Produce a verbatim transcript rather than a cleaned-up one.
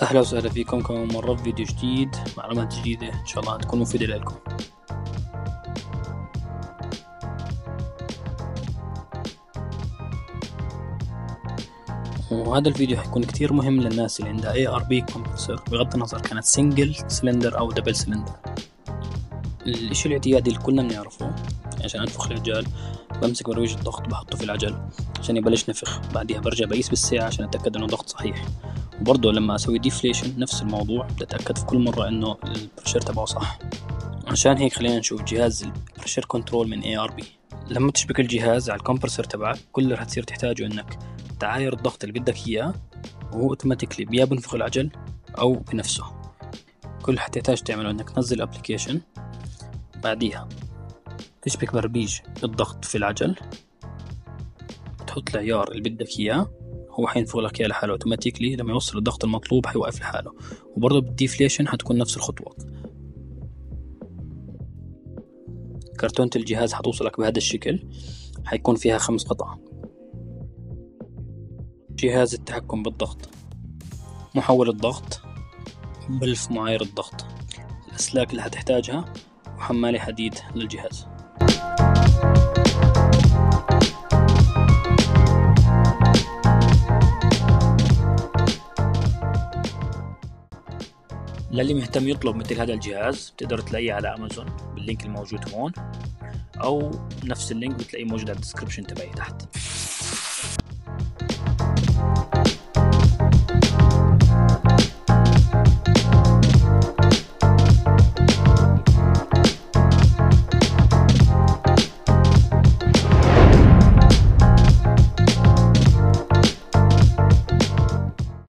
أهلا وسهلا فيكم كمان مرة في فيديو جديد، معلومات جديدة إن شاء الله تكون مفيدة لكم. وهذا الفيديو حيكون كتير مهم للناس اللي عندها إيه آر بي compressor بغض النظر كانت سنجل سلندر أو دبل سلندر. الإشي الاعتيادي اللي كلنا بنعرفه عشان أنفخ العجل بمسك برويج الضغط بحطه في العجل عشان يبلش نفخ، بعدها برجع بقيس بالساعة عشان أتأكد إنه ضغط صحيح، وبرضه لما أسوي ديفليشن نفس الموضوع بتأكد في كل مرة إنه البريشر تبعه صح. عشان هيك خلينا نشوف جهاز البريشر كنترول من إيه آر بي. لما تشبك الجهاز على الكمبرسر تبعك كل اللي هتصير تحتاجه إنك تعاير الضغط اللي بدك إياه، وهو اوتوماتيكلي يا بنفخ العجل أو بنفسه. كل اللي هتحتاج تعمله إنك تنزل أبليكيشن، بعديها تشبك بربيج الضغط في العجل، تحط العيار اللي بدك إياه، هو حينفخ لك إياه لحاله اوتوماتيكلي. لما يوصل الضغط المطلوب حيوقف لحاله، وبرضه بالديفليشن هتكون نفس الخطوات. كرتونة الجهاز هتوصلك بهذا الشكل، حيكون فيها خمس قطع: جهاز التحكم بالضغط، محول الضغط، بلف معاير الضغط، الأسلاك اللي هتحتاجها، وحمالة حديد للجهاز. للي مهتم يطلب مثل هذا الجهاز بتقدر تلاقيه على أمازون باللينك الموجود هون، أو نفس اللينك بتلاقيه موجود على الديسكريبشن تبعي تحت.